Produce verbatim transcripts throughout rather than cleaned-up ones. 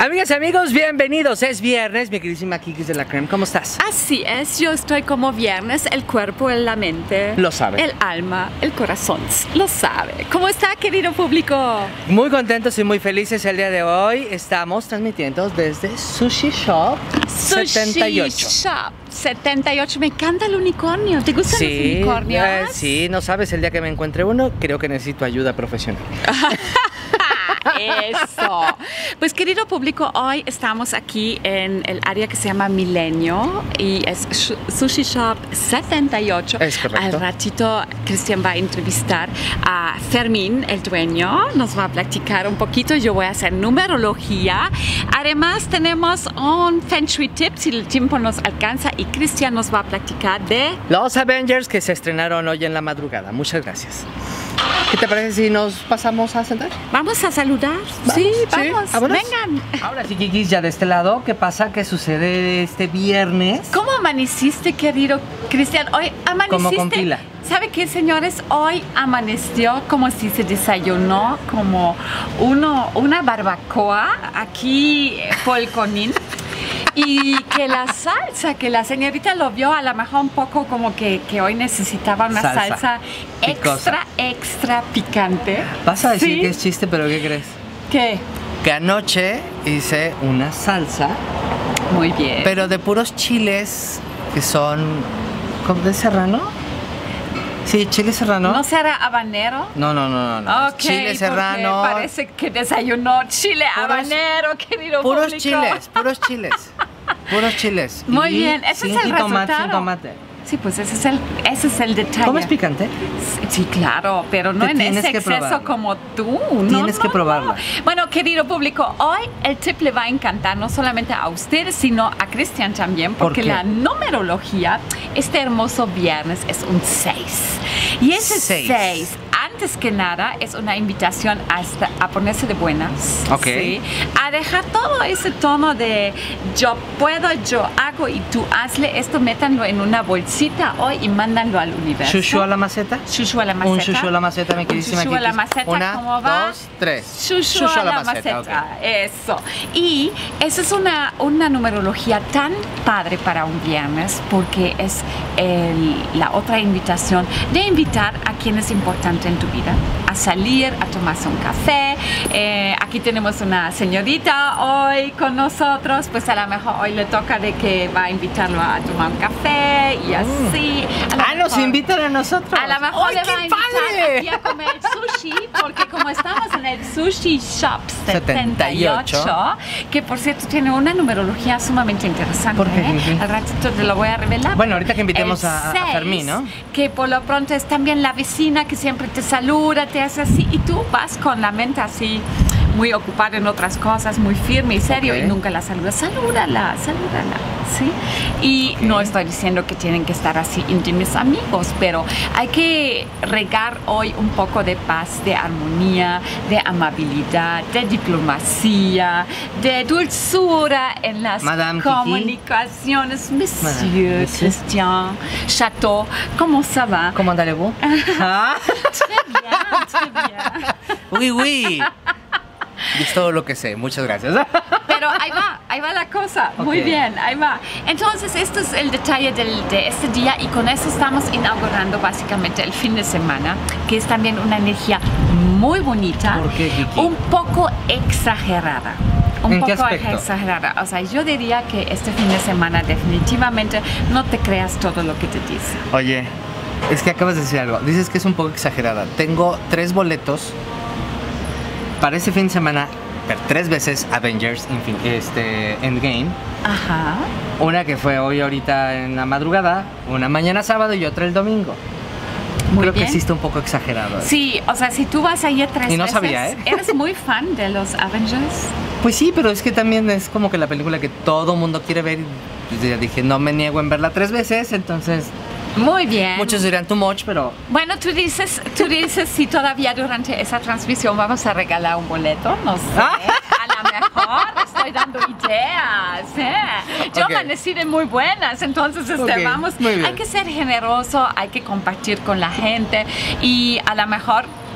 Amigas y amigos, bienvenidos. Es viernes, mi queridísima Kikis de la Creme. ¿Cómo estás? Así es, yo estoy como viernes, el cuerpo, la mente. Lo sabe. El alma, el corazón, lo sabe. ¿Cómo está, querido público? Muy contentos y muy felices el día de hoy. Estamos transmitiendo desde Sushi Shop Sushi setenta y ocho. Shop setenta y ocho. Me encanta el unicornio. ¿Te gustan Sí, los unicornios? eh, sí, no sabes, el día que me encuentre uno, creo que necesito ayuda profesional. Eso. Pues querido público, hoy estamos aquí en el área que se llama Milenio y es Sushi Shop setenta y ocho. Es correcto. Al ratito Cristian va a entrevistar a Fermín, el dueño, nos va a platicar un poquito, yo voy a hacer numerología. Además tenemos un Feng Shui tip si el tiempo nos alcanza y Cristian nos va a platicar de... Los Avengers que se estrenaron hoy en la madrugada. Muchas gracias. ¿Qué te parece si nos pasamos a sentar? Vamos a saludar. ¿Vamos? Sí, Sí, vamos. vámonos. Vengan. Ahora sí, Kikis, ya de este lado, ¿qué pasa? ¿Qué sucede este viernes? ¿Cómo amaneciste, querido Cristian? Hoy amaneciste. Como con pila. ¿Sabe qué, señores? Hoy amaneció como si se desayunó como uno, una barbacoa aquí por el Conín. Y que la salsa, que la señorita lo vio a lo mejor un poco como que, que hoy necesitaba una Salsa salsa, extra, picosa. extra picante. Vas a decir ¿Sí? que es chiste, pero ¿qué crees? ¿Qué? Que anoche hice una salsa, Muy bien. pero de puros chiles que son... ¿cómo? ¿De serrano? Sí, chile serrano. ¿No será habanero? No, no, no, no, no. Ok, Chile porque serrano. parece que desayunó chile Puros- habanero, querido Puros público. chiles, puros chiles. Puros chiles. Muy Y bien, ese sin es el jitomate, resultado. sin tomate. Sí, pues ese es el, ese es el detalle. ¿Comes picante? Sí, claro, pero no Te en tienes ese que exceso probarlo. como tú. No, Tienes que no, probarlo. no. Bueno, querido público, hoy el tip le va a encantar no solamente a ustedes, sino a Cristian también, ¿Por porque qué? la numerología, este hermoso viernes, es un seis. Y ese Seis. seis, antes que nada, es una invitación a, esta- a ponerse de buenas. Ok. ¿sí? A dejar todo ese tono de yo puedo, yo hago y tú hazle. Esto métanlo en una bolsita hoy y mándanlo al universo. ¿Shushu a la maceta? Shushu a la maceta. Un shushu a la maceta, mi Un queridísima shushu a la Kikis. maceta, Una, ¿cómo va? dos, tres. Shushu a la maceta, ok. eso. Y esa es una, una numerología tan padre para un viernes porque es el- la otra invitación de invitar a quien es importante en tu vida a salir, a tomarse un café. Eh, aquí tenemos una señorita hoy con nosotros, pues a lo mejor hoy le toca de que va a invitarlo a tomar un café y así. A lo Ah, nos mejor- invitan a nosotros. a lo mejor ¡Ay, le qué va a invitar padre! aquí a comer sushi, porque como estamos en el Sushi Shop setenta setenta y y ocho, ocho, que por cierto tiene una numerología sumamente interesante. ¿Por qué, ¿eh? Kiki? Al ratito te lo voy a revelar. Bueno, ahorita que invitemos El a- a seis, Fermín, ¿no? Que por lo pronto es también la vecina que siempre te saluda, te hace así, y tú vas con la mente así, muy ocupada en otras cosas, muy firme y serio, Ok. y nunca la saludas. Salúdala, salúdala, ¿sí? Y Ok. no estoy diciendo que tienen que estar así íntimos amigos, pero hay que regar hoy un poco de paz, de armonía, de amabilidad, de diplomacia, de dulzura en las Madame Kiki. comunicaciones. Monsieur Monsieur. Christian Chateau, ¿cómo ça va? ¿Cómo andale-vous? Ah. Très bien, très bien. Uy, uy. Y es todo lo que sé. Muchas gracias. Pero ahí va, ahí va la cosa. Muy Ok. bien, ahí va. Entonces, esto es el detalle del- de este día y con eso estamos inaugurando básicamente el fin de semana, que es también una energía muy bonita, ¿Por qué, Kiki? un poco exagerada. Un ¿En qué poco aspecto? exagerada. O sea, yo diría que este fin de semana definitivamente no te creas todo lo que te dice. Oye, es que acabas de decir algo. Dices que es un poco exagerada. Tengo tres boletos para ese fin de semana, ver tres veces Avengers Infin- este, Endgame. Ajá. Una que fue hoy ahorita en la madrugada, una mañana sábado y otra el domingo. Muy Creo bien. que sí está un poco exagerado. ¿eh? Sí, o sea, si tú vas a ir tres Y no veces, sabía, ¿eh? ¿eres muy fan de los Avengers? Pues sí, pero es que también es como que la película que todo mundo quiere ver. Y pues ya dije, no me niego en verla tres veces, entonces Muy bien. muchos dirán too much, pero Bueno, tú dices, tú dices si todavía durante esa transmisión vamos a regalar un boleto, no sé. A lo mejor estoy dando ideas. ¿eh? Yo Ok. amanecí de muy buenas, entonces este, Ok, vamos. muy bien. Hay que ser generoso, hay que compartir con la gente y a lo mejor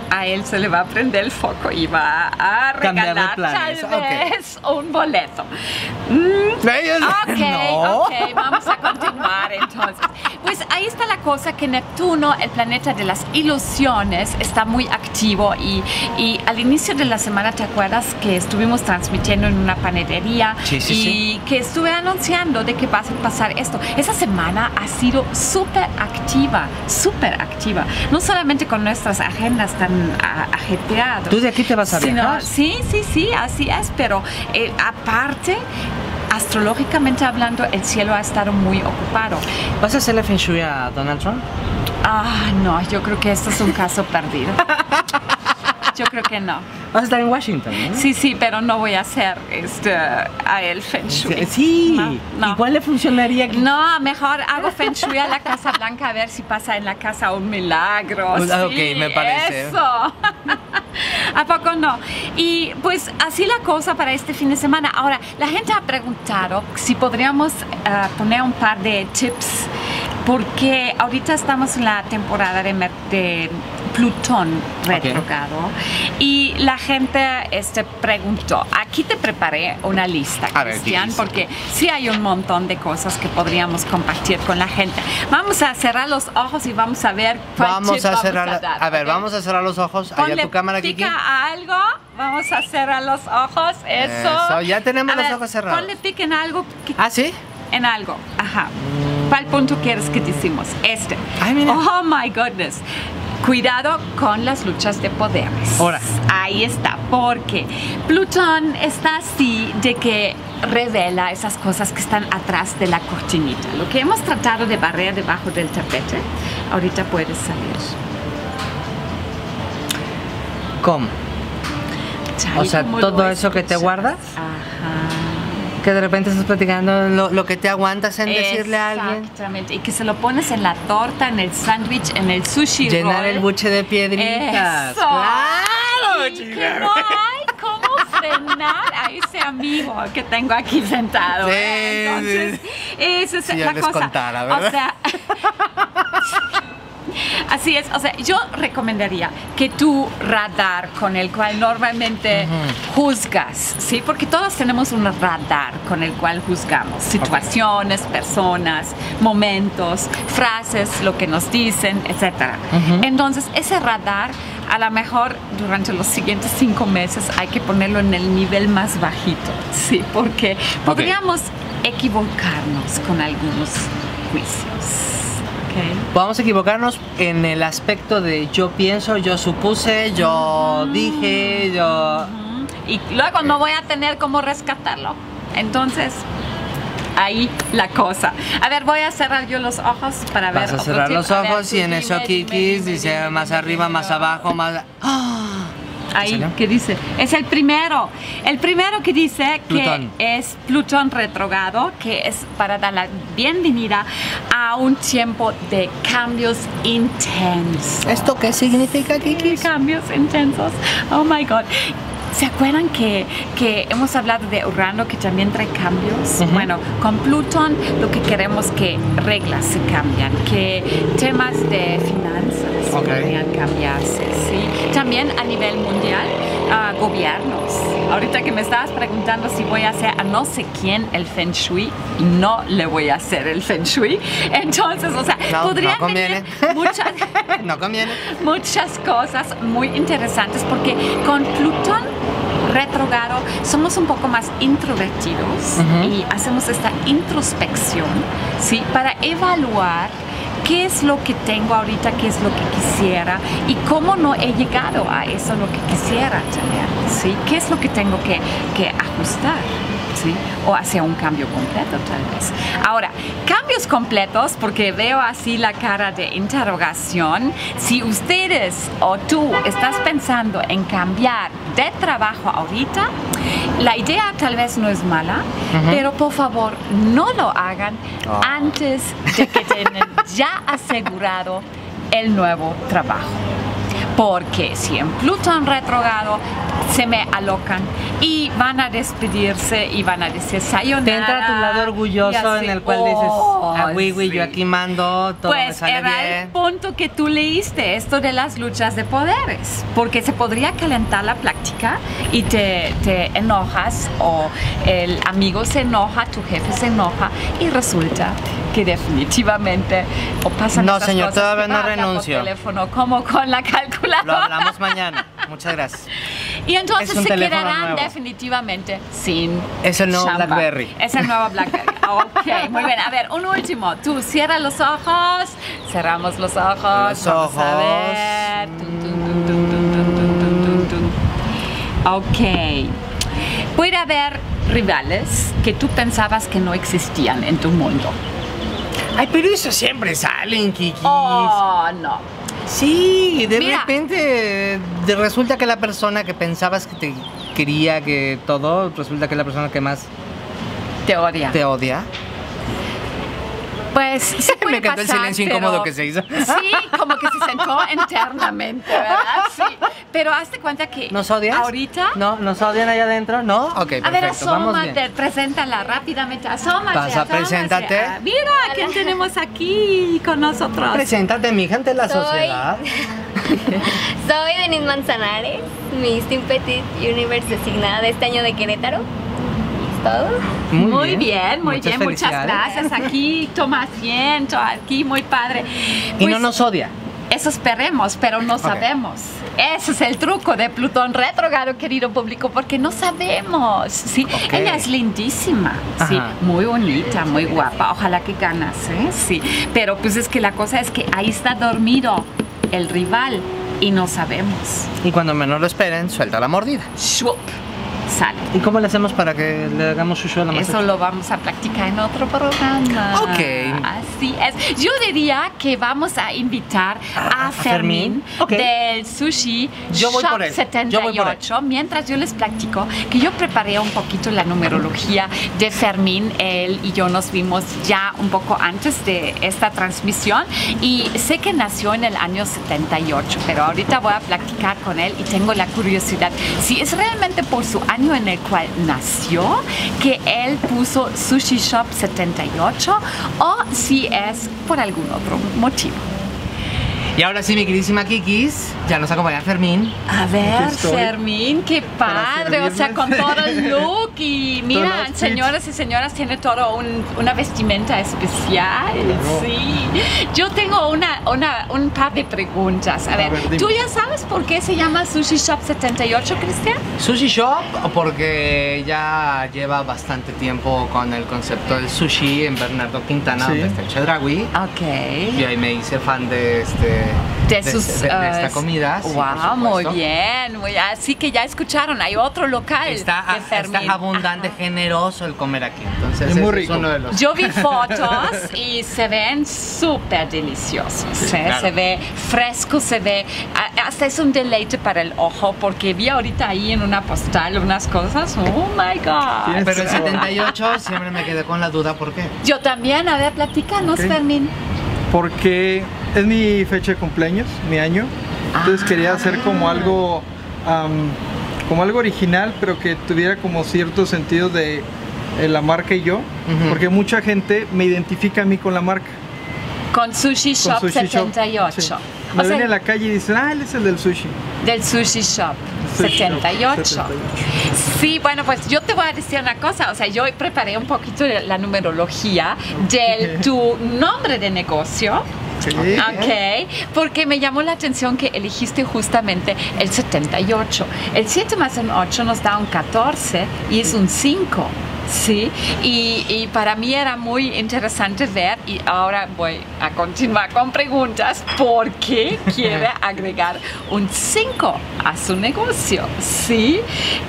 a él se le va a prender el foco y va a regalar tal vez okay. un boleto. Mm, ok, no. ok, vamos a continuar entonces. Pues ahí está la cosa, que Neptuno, el planeta de las ilusiones, está muy activo y, y al inicio de la semana, ¿te acuerdas que estuvimos transmitiendo en una panadería? Sí, sí, y sí. que estuve anunciando de que va a pasar esto. Esa semana ha sido súper activa, súper activa. No solamente con nuestras agendas tan a, ajetreadas. ¿Tú de aquí te vas a viajar? Sí, sí, sí, así es, pero eh, aparte, astrológicamente hablando, el cielo ha estado muy ocupado. ¿Vas a hacerle Feng Shui a Donald Trump? Ah, no, yo creo que esto es un caso perdido. Yo creo que no. Vas a estar en Washington, ¿no? Sí, sí, pero no voy a hacer este, a el Feng Shui. Sí, no, no. igual le funcionaría aquí. No, mejor hago Feng Shui a la Casa Blanca a ver si pasa en la casa un milagro. Pues, sí, ok, me parece. Eso. ¿A poco no? Y pues así la cosa para este fin de semana. Ahora, la gente ha preguntado si podríamos uh, poner un par de tips, porque ahorita estamos en la temporada de, de Plutón retrógrado, okay. Y la gente este, preguntó. Aquí te preparé una lista, Cristian, porque sí hay un montón de cosas que podríamos compartir con la gente. Vamos a cerrar los ojos y vamos a ver cuál vamos tip a cerrar, vamos a dar. A ver, ¿okay? Vamos a cerrar los ojos. Ponle allá tu cámara, Kiki. pica a algo. Vamos a cerrar los ojos. Eso. Eso. Ya tenemos a los ver, ojos cerrados. Ponle pica en algo. Que... ¿Ah, sí? En algo. Ajá. ¿Cuál punto quieres que decimos? Este. Ay, mira. Oh my goodness. Cuidado con las luchas de poderes. Ahora. Ahí está, porque Plutón está así de que revela esas cosas que están atrás de la cortinita. Lo que hemos tratado de barrer debajo del tapete, ahorita puede salir. ¿Cómo? Chai, o sea, todo eso que te guardas. Ajá. Que de repente estás platicando lo, lo que te aguantas en decirle a alguien. Exactamente, y que se lo pones en la torta, en el sándwich, en el sushi Llenar roll. el buche de piedritas. Eso. ¡Claro, Y chica! que no hay cómo frenar a ese amigo que tengo aquí sentado. Sí, ¿eh? Entonces, sí. esa es Si la yo les cosa. contara, ¿verdad? O sea, así es, o sea, yo recomendaría que tu radar con el cual normalmente uh-huh. juzgas, ¿sí? Porque todos tenemos un radar con el cual juzgamos situaciones, okay. personas, momentos, frases, lo que nos dicen, etcétera. Uh-huh. Entonces, ese radar, a lo mejor durante los siguientes cinco meses hay que ponerlo en el nivel más bajito, ¿sí? Porque okay. podríamos equivocarnos con algunos juicios. Okay. Podemos equivocarnos en el aspecto de yo pienso, yo supuse, yo uh-huh. dije, yo... Uh-huh. Y luego no voy a tener cómo rescatarlo. Entonces, ahí la cosa. A ver, voy a cerrar yo los ojos para ver. Vas a cerrar los ojos ver, y en dime, eso Kiki dice dime, más dime, arriba, dime, más abajo, más... ¡Oh! Ahí, ¿qué dice? Es el primero. El primero que dice Plutón. que es Plutón retrógrado, que es para dar la bienvenida a un tiempo de cambios intensos. ¿Esto qué significa, Kiki? Cambios intensos. Oh my God. ¿Se acuerdan que, que hemos hablado de Urano, que también trae cambios? Uh-huh. Bueno, con Plutón lo que queremos es que reglas se cambian, que temas de finanzas okay. podrían cambiarse, ¿sí? También a nivel mundial, uh, gobiernos. Ahorita que me estabas preguntando si voy a hacer a no sé quién el Feng Shui, no le voy a hacer el Feng Shui. Entonces, o sea, no, podrían no conviene. venir muchas, no conviene. muchas cosas muy interesantes, porque con Plutón retrógrado somos un poco más introvertidos uh-huh. y hacemos esta introspección, ¿sí? Para evaluar qué es lo que tengo ahorita, qué es lo que quisiera y cómo no he llegado a eso lo que quisiera tener, ¿sí? ¿Qué es lo que tengo que, que ajustar? ¿Sí? O hacia un cambio completo tal vez. Ahora, cambios completos, porque veo así la cara de interrogación. Si ustedes o tú estás pensando en cambiar de trabajo ahorita, la idea tal vez no es mala, uh-huh. pero por favor no lo hagan oh. antes de que tengan ya asegurado el nuevo trabajo. porque si en Plutón retrógrado se me alocan y van a despedirse y van a decir sayonara. Te entra tu lado orgulloso en el cual dices, oh, ah, oui, oui, sí. yo aquí mando, todo me Pues sale era bien. el punto que tú leíste, esto de las luchas de poderes, porque se podría calentar la plática y te, te enojas o el amigo se enoja, tu jefe se enoja y resulta que definitivamente o pasan No, esas señor, cosas todavía que no marca por renuncio. teléfono, como con la calculadora. Lo hablamos mañana. Muchas gracias. Y entonces Es un se teléfono quedarán nuevo. definitivamente sin Es el nuevo chamba. BlackBerry. Es el nuevo BlackBerry. Ok, muy bien. A ver, un último. Tú cierra los ojos. Cerramos los ojos. Los Vamos a ojos. ver. Tun, tun, tun, tun, tun, tun, tun, tun, tun. Ok. Puede haber rivales que tú pensabas que no existían en tu mundo. Ay, pero eso siempre salen, Kikis. Oh, no. Sí, de Mira. repente de- resulta que la persona que pensabas que te quería, que todo, resulta que es la persona que más Te odia. te odia. Pues sí puede Me encantó el pasar, silencio pero- incómodo que se hizo. Sí, como que se sentó internamente, ¿verdad? Sí. Pero hazte cuenta que ¿Nos odias? ahorita. ¿No? ¿Nos odian allá adentro? ¿No? Ok, perfecto. A ver, vamos bien. asómate, preséntala rápidamente, asómate. Pasa, asómate. preséntate. Ah, mira, ¿quién tenemos aquí con nosotros? Preséntate, mi gente, la Soy- sociedad. Soy Denise Manzanares, Miss Teen Petit Universe designada de este año de Querétaro. ¿Es todo? Muy bien, muy Muchas bien, muchas felicidades. gracias. Aquí toma asiento, aquí muy padre. Y Pues, no nos odia. eso esperemos, pero no sabemos. Ese es el truco de Plutón retrógrado, querido público, porque no sabemos. Sí, Ok. ella es lindísima, sí, Ajá. muy bonita, muy guapa. Ojalá que ganase, sí. Pero pues es que la cosa es que ahí está dormido el rival y no sabemos. Y cuando menos lo esperen, suelta la mordida. Shwup, sale. ¿Y cómo le hacemos para que le hagamos su show a la Eso maestra? lo vamos a practicar en otro programa. Ok. Así es. Yo diría que vamos a invitar a, ¿A Fermín, Fermín? Ok. del Sushi Yo voy Shop por él. setenta y Yo voy por él. ocho, mientras yo les platico que yo preparé un poquito la numerología de Fermín. Él y yo nos vimos ya un poco antes de esta transmisión y sé que nació en el año setenta y ocho, pero ahorita voy a platicar con él y tengo la curiosidad si es realmente por su año en el cual nació que él puso Sushi Shop setenta y ocho o si es por algún otro motivo. Y ahora sí, mi queridísima Kikis, ya nos acompaña Fermín. A ver, estoy. Fermín, qué padre, o sea, con todo el look y Todo mira, el outfit. señoras y señoras, tiene todo un- una vestimenta especial, sí. Yo tengo una, una, un par de preguntas. A ver, ver, dime. ¿tú ya sabes por qué se llama Sushi Shop setenta y ocho, Cristian? Sushi Shop, porque ya lleva bastante tiempo con el concepto del sushi en Bernardo Quintana, Sí. donde está el Chedraui. Ok. Y ahí me hice fan de este De, de, sus, de- de uh, esta comida. sí, por wow, muy supuesto. bien. Muy, así que ya escucharon, hay otro local Está, de Fermín. está abundante, generoso el comer aquí. Entonces, Es muy ese rico. es uno de los. Yo vi fotos y se ven súper deliciosos. ¿eh? claro. Se ve fresco, se ve. a- Hasta es un deleite para el ojo, porque vi ahorita ahí en una postal unas cosas. Oh my God. Tienes Pero el razón. setenta y ocho siempre me quedé con la duda, ¿por qué? Yo también, a ver, platícanos, Ok. Fermín. Porque es mi fecha de cumpleaños, mi año. Entonces Ah. quería hacer como algo, am, como algo original, pero que tuviera como cierto sentido de eh, la marca y yo. Ujú. Porque mucha gente me identifica a mí con la marca. Con Sushi con Shop Sushi Shop. setenta y ocho. Sí. O Me sea, ven en la calle y dicen, ah, él es el del sushi. del Sushi Shop Sushi Shop setenta y ocho. setenta y ocho. Sí, bueno, pues yo te voy a decir una cosa, o sea, yo preparé un poquito de la numerología de tu nombre de negocio. Sí. Ok, porque me llamó la atención que elegiste justamente el setenta y ocho. El siete más un ocho nos da un catorce y es un cinco. Sí, y, y para mí era muy interesante ver, y ahora voy a continuar con preguntas, ¿por qué quiere agregar un cinco a su negocio? Sí,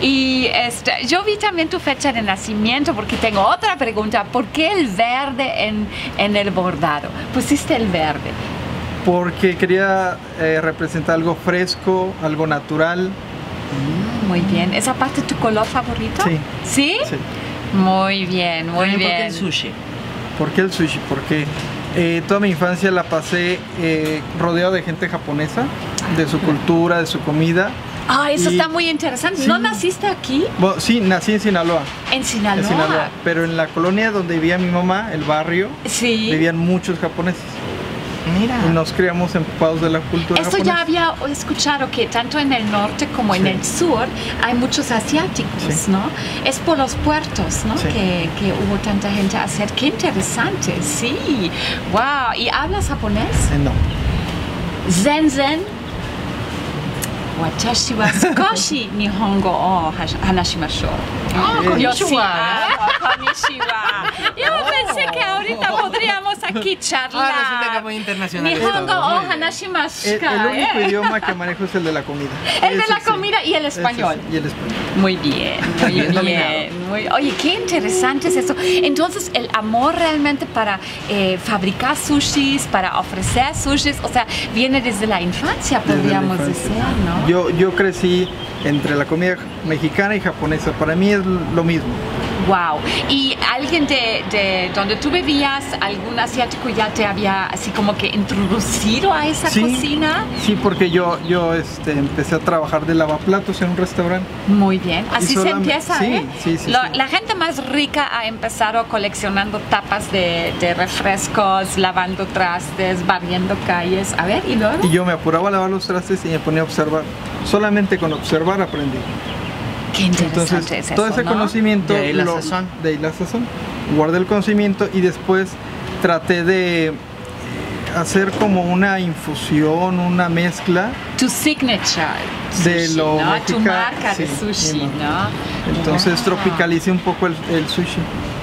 y este, yo vi también tu fecha de nacimiento, porque tengo otra pregunta, ¿por qué el verde en, en el bordado? Pusiste el verde. Porque quería eh, representar algo fresco, algo natural. Muy bien, ¿esa parte tu color favorito? Sí. ¿Sí? Sí. Muy bien, muy Fermín, ¿por qué bien. el sushi? ¿Por qué el sushi? Porque eh, toda mi infancia la pasé eh, rodeado de gente japonesa. de su cultura, de su comida. Ah, eso Y- está muy interesante. sí. ¿No naciste aquí? Bueno, sí, nací en Sinaloa, En Sinaloa. en Sinaloa, pero en la colonia donde vivía mi mamá, el barrio, Sí. vivían muchos japoneses Mira. y nos criamos empapados de la cultura Esto ya japonesa. había escuchado que tanto en el norte como en Sí. el sur hay muchos asiáticos, Sí. ¿no? Es por los puertos, ¿no? Sí. Que, que hubo tanta gente a hacer. Qué interesante, sí. Wow. ¿Y hablas japonés? Eh, no. Zen zen. Watashi wa skoshi nihongo o hash- hanashimashou. Oh, Yo sí. konnichiwa. Ah, konnichiwa. Yo pensé que ahorita podríamos aquí charlar. Ah, resulta que muy internacional Nihongo todo, o muy bien. hanashimashika. El, el único ¿eh? idioma que manejo es el de la comida. El de Ese la sí. comida y el Ese español. sí, y el español. Muy bien, muy Bien bien. dominado. Muy- oye, qué interesante es esto. Entonces, el amor realmente para eh, fabricar sushis, para ofrecer sushis, o sea, viene desde la infancia, Desde la podríamos infancia. decir, ¿no? Yo, yo crecí entre la comida mexicana y japonesa. Para mí es lo mismo. Wow. ¿Y alguien de, de donde tú vivías, algún asiático ya te había así como que introducido a esa Sí. cocina? Sí, porque yo, yo este, empecé a trabajar de lavaplatos en un restaurante. Muy bien. Así se solamente- empieza, sí, ¿eh? sí, sí, Lo- sí. La gente más rica ha empezado coleccionando tapas de, de refrescos, lavando trastes, barriendo calles. A ver, ¿y luego? Y yo me apuraba a lavar los trastes y me ponía a observar. Solamente con observar aprendí. Qué interesante Entonces, es todo eso, ese ¿no? conocimiento. De ahí la lo- sazón. De ahí la sazón. Guardé el conocimiento y después traté de eh, hacer como una infusión, una mezcla. Tu signature De sushi, lo ¿no? Tu mexica- marca de sí, sushi, mi ¿no? Entonces Ah. tropicalicé un poco el, el sushi.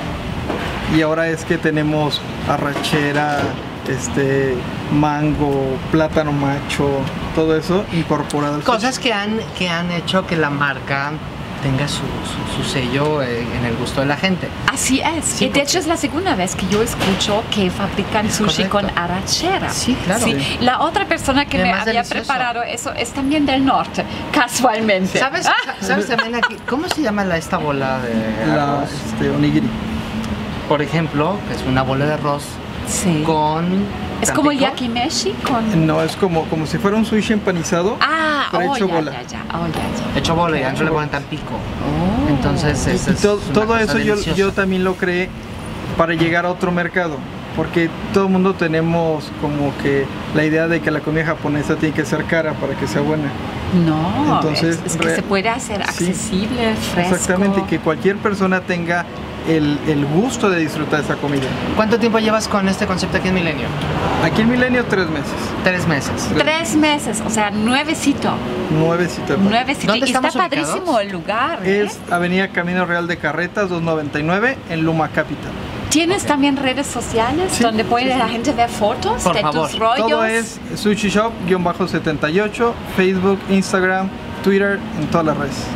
Y ahora es que tenemos arrachera, este, mango, plátano macho, todo eso incorporado al sushi. Cosas que han, que han hecho que la marca tenga su, su, su sello eh, en el gusto de la gente. Así es. Sí, y de hecho es la segunda vez que yo escucho que fabrican sushi correcto. con arrachera. Sí, claro. Sí. La otra persona que Y me además había delicioso. preparado eso es también del norte, casualmente. ¿Sabes, Ah, ¿Sabes también aquí? ¿Cómo se llama la, esta bola de La arroz? este, onigiri. Por ejemplo, que es una bola de arroz sí. con... Es como el Tampico. yakimeshi con... No, es como, como si fuera un sushi empanizado, Ah, pero oh, hecho ya, bola. ya, ya. Oh, ya, ya. Hecho bola y adentro le ponen Tampico. Oh. Entonces, es, Y es to- una todo cosa eso yo, deliciosa. yo también lo creé para llegar a otro mercado. Porque todo el mundo tenemos como que la idea de que la comida japonesa tiene que ser cara para que sea buena. No, Entonces, es, es que re- se puede hacer sí. accesible, fresco. Exactamente, que cualquier persona tenga el, el gusto de disfrutar esa comida. ¿Cuánto tiempo llevas con este concepto aquí en Milenio? Aquí en Milenio, tres meses. Tres meses. Tres meses, o sea, nuevecito. Nueve citas. Nuevecito. ¿Dónde Y está estamos ubicados? padrísimo el lugar. ¿eh? Es Avenida Camino Real de Carretas, doscientos noventa y nueve, en Luma Capital. ¿Tienes también redes sociales Sí, donde puede sí, sí. la gente ver fotos Por de favor. tus rollos? Todo es Sushi Shop-setenta y ocho, Facebook, Instagram, Twitter, en todas las redes.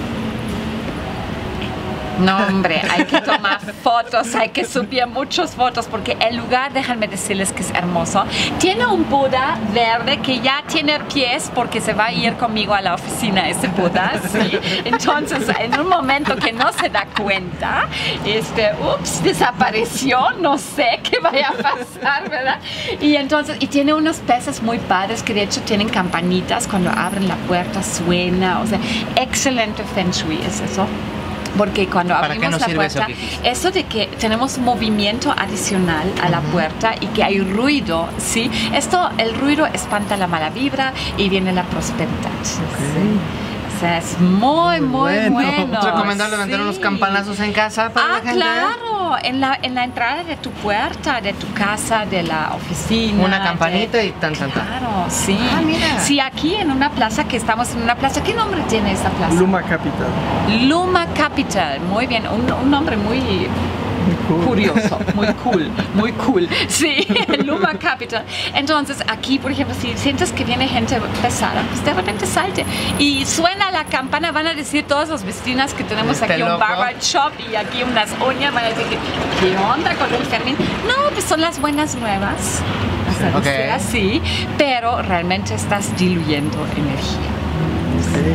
No, hombre, hay que tomar fotos, hay que subir muchas fotos porque el lugar, déjenme decirles que es hermoso. Tiene un Buda verde que ya tiene pies porque se va a ir conmigo a la oficina ese Buda, ¿sí? Entonces, en un momento que no se da cuenta, este, ups, desapareció, no sé qué vaya a pasar, ¿verdad? Y entonces, y tiene unos peces muy padres que de hecho tienen campanitas, cuando abren la puerta suena, o sea, excelente Feng Shui es eso. Porque cuando ¿Para qué abrimos nos la sirve eso puerta, que dijiste? eso de que tenemos movimiento adicional a la puerta y que hay ruido, ¿sí? Esto, el ruido espanta la mala vibra y viene la prosperidad. ¿sí? O sea, es muy, muy Muy bueno. bueno. ¿Es recomendable vender sí. unos campanazos en casa para Ah, la gente? claro, en la, en la entrada de tu puerta, de tu casa, de la oficina. Una campanita de- y tan, tan, tan. Claro, sí. Ah, mira. Sí, aquí en una plaza, que estamos en una plaza, ¿qué nombre tiene esta plaza? Luma Capital. Luma Capital, muy bien, un, un nombre muy curioso, muy cool, muy cool. Sí, Luma Capital. Entonces, aquí, por ejemplo, si sientes que viene gente pesada, pues de repente salte y suena la campana, van a decir todas las vecinas que tenemos Este aquí un loco. barber shop y aquí unas uñas, van a decir que, ¿qué onda con el Fermín? No, pues son las buenas nuevas. O sea, Ok. decir así, pero realmente estás diluyendo energía. Ok.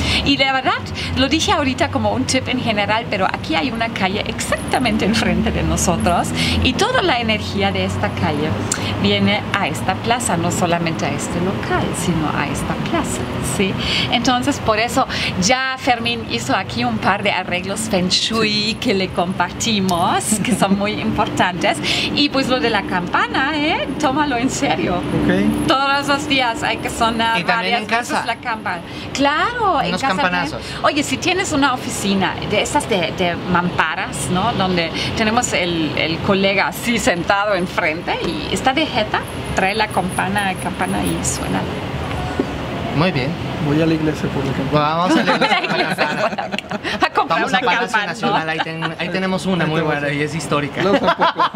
Y la verdad, lo dije ahorita como un tip en general, pero aquí hay una calle exactamente enfrente de nosotros y toda la energía de esta calle viene a esta plaza, no solamente a este local, sino a esta plaza, ¿sí? Entonces, por eso ya Fermín hizo aquí un par de arreglos Feng Shui que le compartimos, que son muy importantes. Y pues lo de la campana, ¿eh? Tómalo en serio. Okay. Todos los días hay que sonar y también varias en casa. veces la campana. Claro, Unos en casa campanazos. también. Oye, si tienes una oficina de esas de, de mamparas, ¿no? Donde tenemos el, el colega así sentado enfrente y está de jeta, trae la campana, campana y suena. Muy bien. Voy a la iglesia por la campana. Vamos a leer La iglesia a comprar Vamos una a Palacio campana, Nacional, ¿no? ahí, ten- ahí tenemos una muy buena y es histórica. Los tampoco.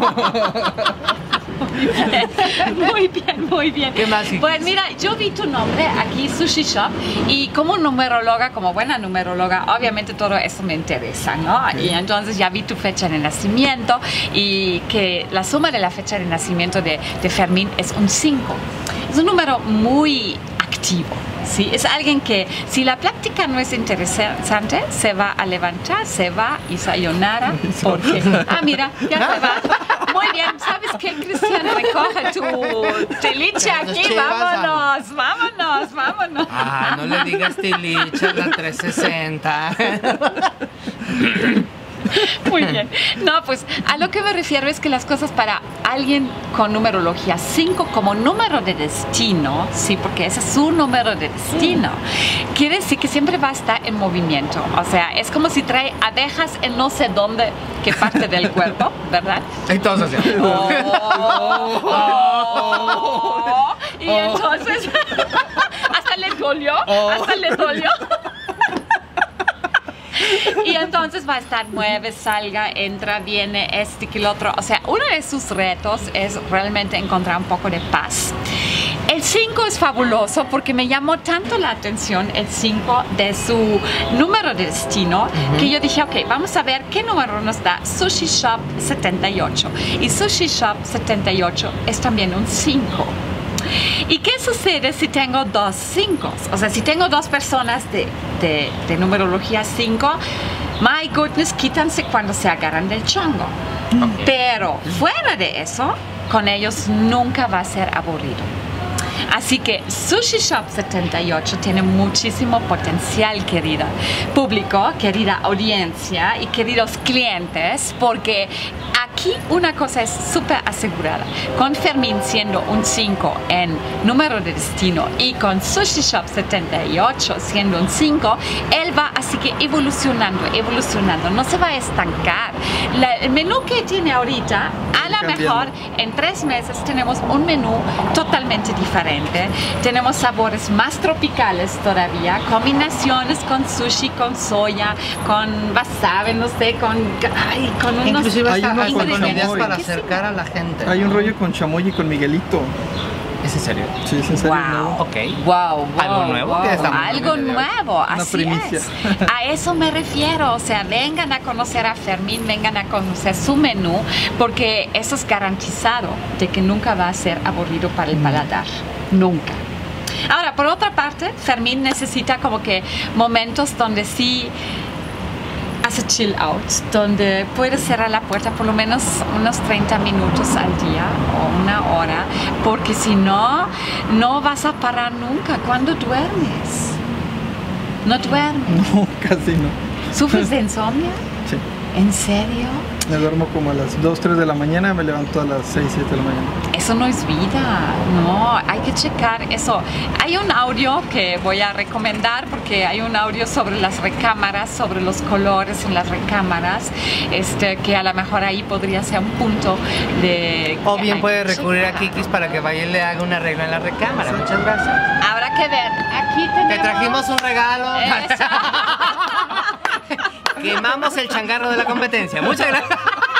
Muy bien, muy bien. ¿Qué más, Iquis? Pues mira, yo vi tu nombre aquí, Sushi Shop, y como numeróloga, como buena numeróloga, obviamente todo eso me interesa, ¿no? Y entonces ya vi tu fecha de nacimiento y que la suma de la fecha de nacimiento de, de Fermín es un cinco. Es un número muy activo. Sí, es alguien que si la plática no es interesante, se va a levantar, se va y sayonara, porque, ah, mira, ya se va. Muy bien, ¿sabes qué, Cristian? Recoge tu teliche aquí, vámonos, vámonos, vámonos. Ah, no le digas tilicha, la trescientos sesenta. Muy bien. No, pues a lo que me refiero es que las cosas para alguien con numerología cinco como número de destino, sí, porque ese es su número de destino, quiere decir que siempre va a estar en movimiento. O sea, es como si trae abejas en no sé dónde, qué parte del cuerpo, ¿verdad? Y todos así. Oh, oh, oh. Y entonces, hasta le dolió, hasta le dolió. Y entonces va a estar, mueve, salga, entra, viene, este que el otro. O sea, uno de sus retos es realmente encontrar un poco de paz. El cinco es fabuloso porque me llamó tanto la atención el cinco de su número de destino, uh-huh, que yo dije, ok, vamos a ver qué número nos da Sushi Shop setenta y ocho. Y Sushi Shop setenta y ocho es también un cinco. ¿Y qué sucede si tengo dos cinco? O sea, si tengo dos personas de, de, de numerología cinco, my goodness, quítanse cuando se agarran del chongo. Okay. Pero fuera de eso, con ellos nunca va a ser aburrido. Así que Sushi Shop setenta y ocho tiene muchísimo potencial, querida público, querida audiencia y queridos clientes, porque aquí una cosa es súper asegurada. Con Fermín siendo un cinco en número de destino y con Sushi Shop setenta y ocho siendo un cinco, él va así que evolucionando, evolucionando, no se va a estancar. La, el menú que tiene ahorita, a lo mejor en tres meses tenemos un menú totalmente diferente. Tenemos sabores más tropicales todavía, combinaciones con sushi, con soya, con wasabi, no sé, con, ay, con unos... Inclusive hasta, uno hasta con con ideas chamoy. para acercar a la gente. Hay un rollo con chamoy y con Miguelito. ¿Es en serio? Sí, es en serio. Wow. ¿No? Ok. Wow, wow, ¿Algo nuevo? wow. ¿Qué estamos Algo viendo de hoy? nuevo, así primicia. es. A eso me refiero, o sea, vengan a conocer a Fermín, vengan a conocer su menú, porque eso es garantizado de que nunca va a ser aburrido para el paladar, nunca. Ahora, por otra parte, Fermín necesita como que momentos donde sí hace chill out, donde puedes cerrar la puerta por lo menos unos treinta minutos al día o una hora, porque si no, no vas a parar nunca. ¿Cuándo duermes? ¿No duermes? No, casi no. ¿Sufres de insomnio? Sí. ¿En serio? Me duermo como a las dos, tres de la mañana, me levanto a las seis, siete de la mañana. Eso no es vida, no, hay que checar eso. Hay un audio que voy a recomendar porque hay un audio sobre las recámaras, sobre los colores en las recámaras, este, que a lo mejor ahí podría ser un punto de... O bien hay puede que recurrir a checar. Kikis para que vaya y le haga un arreglo en la recámara. Muchas gracias. Habrá que ver, aquí tenemos... Te trajimos un regalo. Eso. Quemamos el changarro de la competencia. Muchas gracias.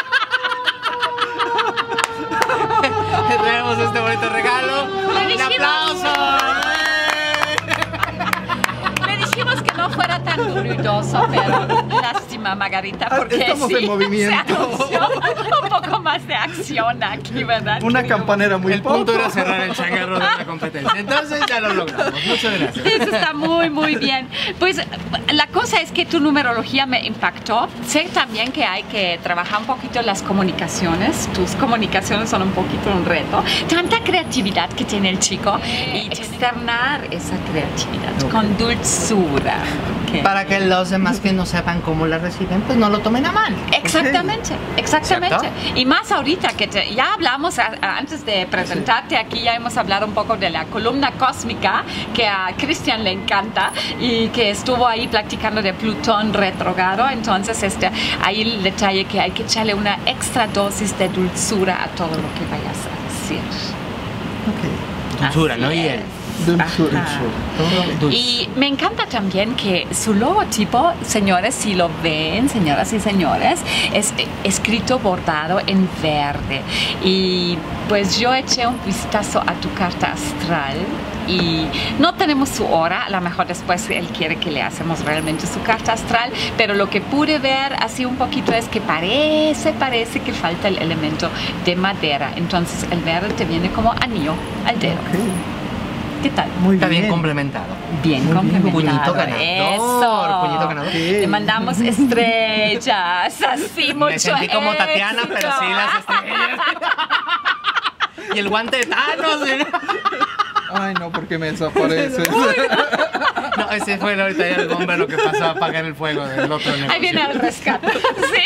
Te traemos este bonito regalo. Le ¡Un dijimos- aplauso! Le dijimos que no fuera tan tan ruidoso, pero lástima, Margarita, porque Estamos sí, en movimiento. se anunció un poco más de acción aquí, ¿verdad? Una querido? campanera muy El punto poco. era cerrar el changarro de la competencia. Entonces ya lo logramos. Muchas gracias. Eso está muy, muy bien. Pues la cosa es que tu numerología me impactó. Sé también que hay que trabajar un poquito las comunicaciones. Tus comunicaciones son un poquito un reto. Tanta creatividad que tiene el chico y externar esa creatividad Ok. con dulzura. Ok. Para que los demás que no sepan cómo la reciben, pues no lo tomen a mal. Exactamente, exactamente. ¿Cierto? Y más ahorita que te- ya hablamos a- a- antes de presentarte aquí, ya hemos hablado un poco de la columna cósmica que a Cristian le encanta y que estuvo ahí platicando de Plutón retrógrado. Entonces, este, ahí el detalle que hay que echarle una extra dosis de dulzura a todo lo que vayas a decir. Ok. Dulzura, Así ¿no? Y es. él. Dulzura. Ajá. Todo dulce. Y me encanta también que su logotipo, señores, si lo ven, señoras y señores, es escrito bordado en verde. Y pues yo eché un vistazo a tu carta astral y no tenemos su hora, a lo mejor después él quiere que le hacemos realmente su carta astral, pero lo que pude ver así un poquito es que parece, parece que falta el elemento de madera. Entonces el verde te viene como anillo al dedo. Ok. ¿Qué tal? Muy Está bien bien. complementado. Bien Muy bien. complementado. Puñito ganador. Eso. Puñito ganador. Ok. Le mandamos estrellas, así mucho Me sentí como Tatiana, éxito. pero sí las estrellas. Y el guante de Thanos. ¿eh? Ay, no, porque me desaparece. No, ese fue ahorita ya el bomber lo que pasó a apagar el fuego del otro negocio. Ahí viene el rescate. Sí.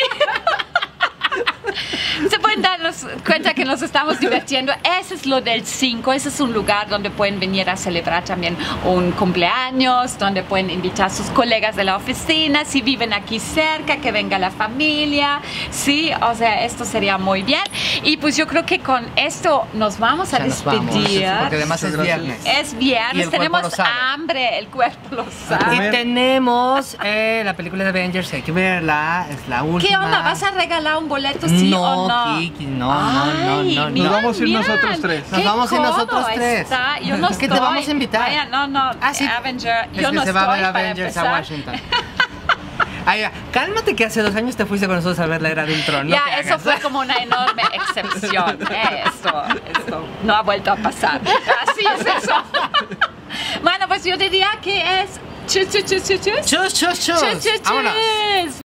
Se pueden darnos cuenta que nos estamos divirtiendo. Ese es lo del cinco. Ese es un lugar donde pueden venir a celebrar también un cumpleaños, donde pueden invitar a sus colegas de la oficina, si viven aquí cerca, que venga la familia. Sí, o sea, esto sería muy bien. Y pues yo creo que con esto nos vamos a Ya nos vamos, despedir. porque además es Muchas viernes. Es Y viernes, el cuerpo tenemos lo sabe. hambre, el cuerpo lo Y sabe. comer. tenemos eh, la película de Avengers, hay que verla, es la última. ¿Qué onda? ¿Vas a regalar un boleto, sí No, o no? Kiki, no, no, no, Ay, no, no. miran, Nos vamos a ir miran, nosotros tres. Nos qué vamos a ir nosotros cómodo tres. está. Yo no Es que te estoy. vamos a invitar. Vaya, no, no. Ah, sí. Avenger. Es Yo que no se va a ver estoy para Avengers a empezar. Washington. Ay, ya, cálmate que hace dos años te fuiste con nosotros a ver la era de Ultron. No Ya, te eso hagas. fue como una enorme excepción. Eh, Esto, esto no ha vuelto a pasar. Así es eso. Bueno, pues yo diría que es... Chus, chus, chus, chus, chus. Chus, chus, chus. Chus, chus, Vámonos. chus.